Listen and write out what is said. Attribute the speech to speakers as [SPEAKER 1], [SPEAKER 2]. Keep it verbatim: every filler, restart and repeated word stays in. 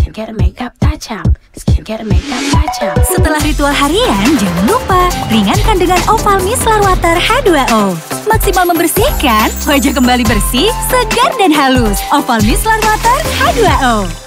[SPEAKER 1] Skincare makeup touch up. Skincare makeup touch up.
[SPEAKER 2] Setelah ritual harian, jangan lupa ringankan dengan Oval Micellar Water H dua O. Maksimal membersihkan, wajah kembali bersih, segar dan halus. Oval Micellar Water H dua O.